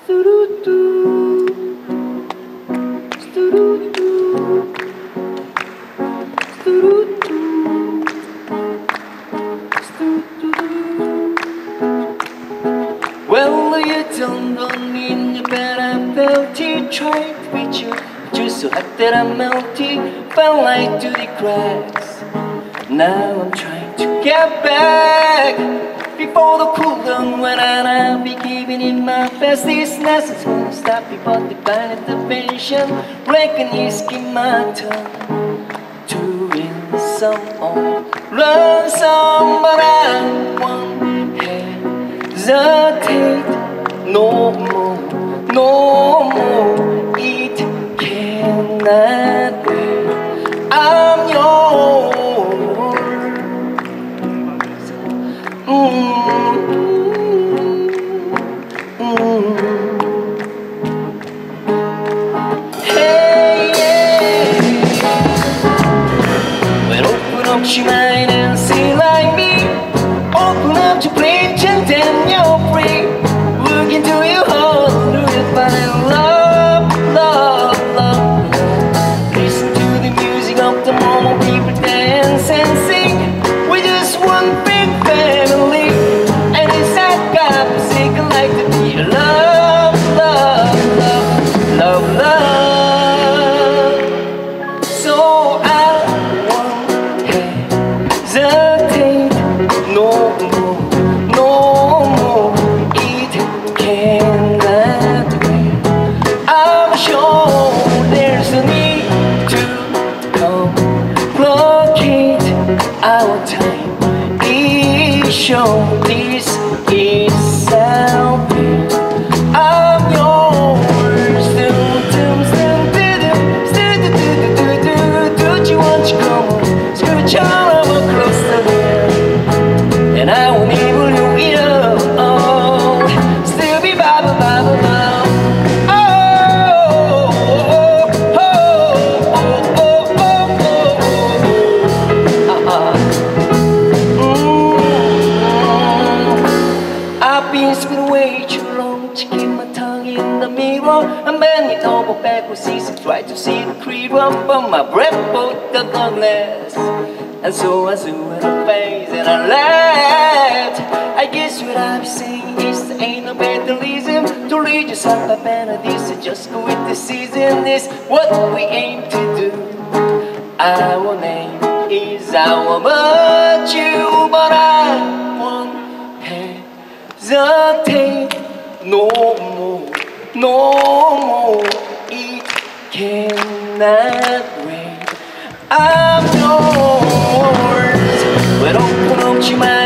Well, you don't mean you bet I felt it. Tried to reach you, but you're so hot that I melted. Fell right to the cracks. Now I'm trying to get back. Before the cool down went out, I'll be giving it my best. This nonsense won't stop me, but divine intervention. Reckon it's keep my tongue to win some or learn some, but I won't hesitate no more, no more. It cannot wait. I'm yours. Hey, yeah. Well, open up your mind and see like me. Open up your plate and then you're free. Look into your heart, look at find love, love, love, love. Listen to the music of the moment, people dance and sing. We're just one big family, and inside God, music like to be love, love, love, love, love. So I won't hesitate no more, no more. It cannot wait. I'm sure there's a need to complicate our time. It's sure this is selfish. I'm yours. Do you want to come on? Scooch on over close to there, and I won't even you either. Oh, still be baba baba baba. Oh, oh, oh, oh, oh, oh, oh. I've been spinning way too long to keep my tongue in the mirror. I'm bending over backwards, try to see the creed run, but my breath broke the darkness. And so I threw in her face and I laughed. I guess what I'm saying is there ain't no better reason to read yourself a penalty. So just go with the season. This what we aim to do. Our name is our virtue, but I won't hesitate no more, no more. It cannot wait. I'm yours. But open up your mind.